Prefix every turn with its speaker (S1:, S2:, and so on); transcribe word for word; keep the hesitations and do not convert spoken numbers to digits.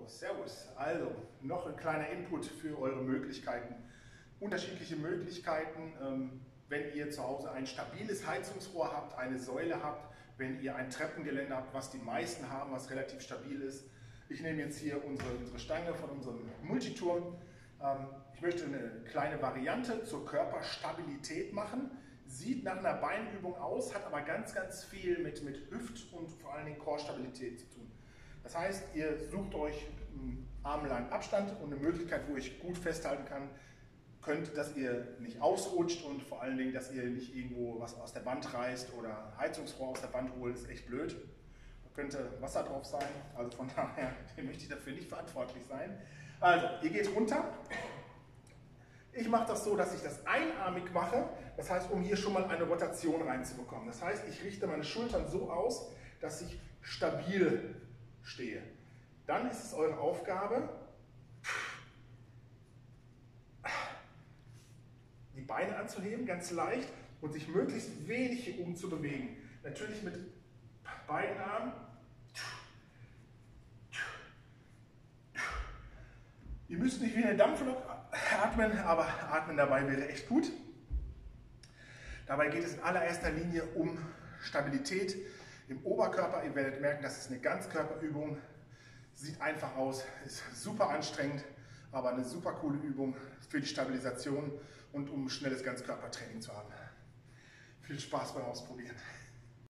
S1: Servus. Also, noch ein kleiner Input für eure Möglichkeiten. Unterschiedliche Möglichkeiten, ähm, wenn ihr zu Hause ein stabiles Heizungsrohr habt, eine Säule habt, wenn ihr ein Treppengeländer habt, was die meisten haben, was relativ stabil ist. Ich nehme jetzt hier unsere, unsere Stange von unserem Multiturm. Ähm, ich möchte eine kleine Variante zur Körperstabilität machen. Sieht nach einer Beinübung aus, hat aber ganz, ganz viel mit, mit Hüft- und vor allen Dingen Core-Stabilität zu tun. Das heißt, ihr sucht euch einen armlangen Abstand und eine Möglichkeit, wo ich gut festhalten kann, könnt, dass ihr nicht ausrutscht und vor allen Dingen, dass ihr nicht irgendwo was aus der Wand reißt oder Heizungsrohr aus der Wand holt, ist echt blöd. Da könnte Wasser drauf sein, also von daher möchte ich dafür nicht verantwortlich sein. Also, ihr geht runter. Ich mache das so, dass ich das einarmig mache, das heißt, um hier schon mal eine Rotation reinzubekommen. Das heißt, ich richte meine Schultern so aus, dass ich stabil stehe. Dann ist es eure Aufgabe, die Beine anzuheben, ganz leicht, und sich möglichst wenig hier oben zu bewegen. Natürlich mit beiden Armen. Ihr müsst nicht wie eine Dampflok atmen, aber atmen dabei wäre echt gut. Dabei geht es in allererster Linie um Stabilität im Oberkörper. Ihr werdet merken, das ist eine Ganzkörperübung. Sieht einfach aus, ist super anstrengend, aber eine super coole Übung für die Stabilisation und um schnelles Ganzkörpertraining zu haben. Viel Spaß beim Ausprobieren.